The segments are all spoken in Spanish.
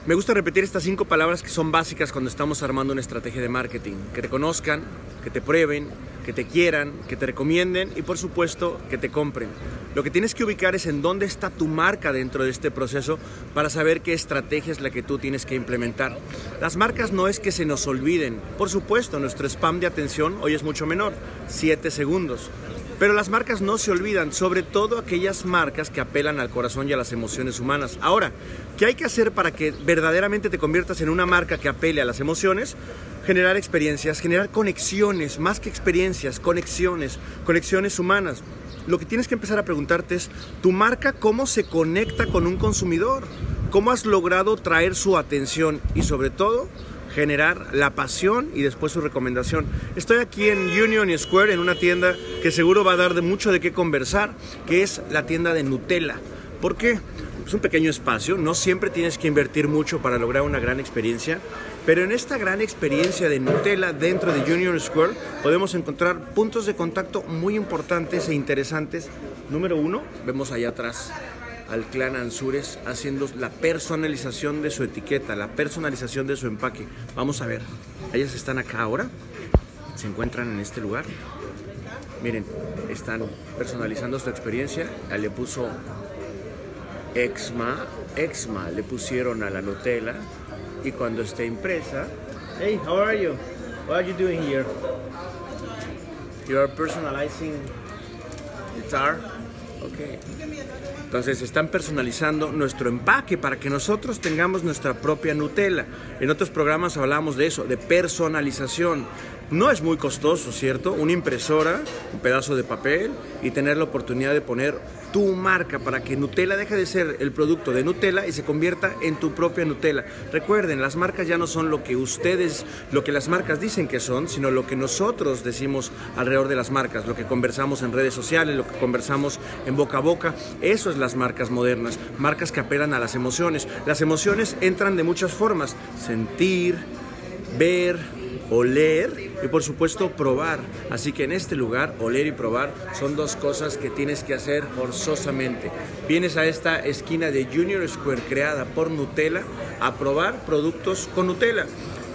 Me gusta repetir estas 5 palabras que son básicas cuando estamos armando una estrategia de marketing. Que te conozcan, que te prueben, que te quieran, que te recomienden y por supuesto que te compren. Lo que tienes que ubicar es en dónde está tu marca dentro de este proceso para saber qué estrategia es la que tú tienes que implementar. Las marcas no es que se nos olviden. Por supuesto, nuestro spam de atención hoy es mucho menor, 7 segundos. Pero las marcas no se olvidan, sobre todo aquellas marcas que apelan al corazón y a las emociones humanas. Ahora, ¿qué hay que hacer para que verdaderamente te conviertas en una marca que apele a las emociones? Generar experiencias, generar conexiones, más que experiencias, conexiones humanas. Lo que tienes que empezar a preguntarte es, ¿tu marca cómo se conecta con un consumidor? ¿Cómo has logrado traer su atención? Y sobre todo, generar la pasión y después su recomendación. Estoy aquí en Union Square en una tienda que seguro va a dar de mucho de qué conversar, que es la tienda de Nutella. ¿Por qué? Es un pequeño espacio, no siempre tienes que invertir mucho para lograr una gran experiencia, pero en esta gran experiencia de Nutella dentro de Union Square podemos encontrar puntos de contacto muy importantes e interesantes. Número 1, vemos allá atrás al clan Ansures haciendo la personalización de su etiqueta, la personalización de su empaque. Vamos a ver, ellas están acá ahora, se encuentran en este lugar. Miren, están personalizando su experiencia. Le puso Exma le pusieron a la Nutella y cuando esté impresa. Hey, how are you? What are you doing here? You are personalizing the tar. Okay. Entonces están personalizando nuestro empaque para que nosotros tengamos nuestra propia Nutella. En otros programas hablamos de eso, de personalización. No es muy costoso, ¿cierto? Una impresora, un pedazo de papel y tener la oportunidad de poner tu marca para que Nutella deje de ser el producto de Nutella y se convierta en tu propia Nutella. Recuerden, las marcas ya no son lo que las marcas dicen que son, sino lo que nosotros decimos alrededor de las marcas, lo que conversamos en redes sociales, lo que conversamos en boca a boca. Eso es las marcas modernas, marcas que apelan a las emociones. Las emociones entran de muchas formas: sentir, ver, oler y por supuesto probar. Así que en este lugar, oler y probar son 2 cosas que tienes que hacer forzosamente. Vienes a esta esquina de Union Square creada por Nutella a probar productos con Nutella.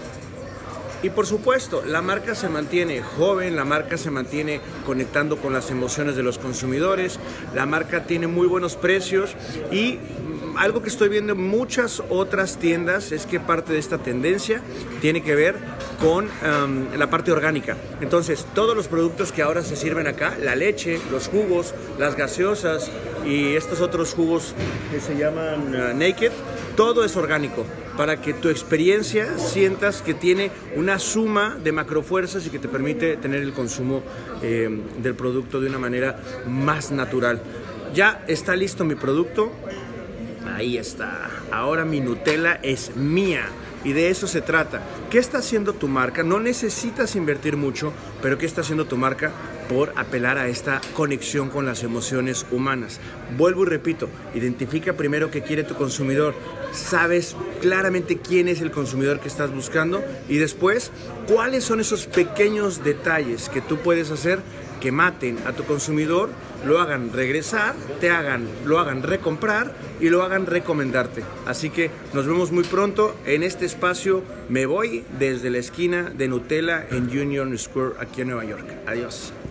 Y por supuesto, la marca se mantiene joven, la marca se mantiene conectando con las emociones de los consumidores, la marca tiene muy buenos precios y algo que estoy viendo en muchas otras tiendas es que parte de esta tendencia tiene que ver con la parte orgánica. Entonces, todos los productos que ahora se sirven acá, la leche, los jugos, las gaseosas y estos otros jugos que se llaman Naked, todo es orgánico, para que tu experiencia sientas que tiene una suma de macrofuerzas y que te permite tener el consumo del producto de una manera más natural. Ya está listo mi producto. Ahí está. Ahora mi Nutella es mía. Y de eso se trata. ¿Qué está haciendo tu marca? No necesitas invertir mucho, pero ¿qué está haciendo tu marca por apelar a esta conexión con las emociones humanas? Vuelvo y repito, identifica primero qué quiere tu consumidor. Sabes claramente quién es el consumidor que estás buscando y después, ¿cuáles son esos pequeños detalles que tú puedes hacer que maten a tu consumidor, lo hagan regresar, lo hagan recomprar y lo hagan recomendarte? Así que nos vemos muy pronto en este espacio. Me voy desde la esquina de Nutella en Union Square aquí en Nueva York. Adiós.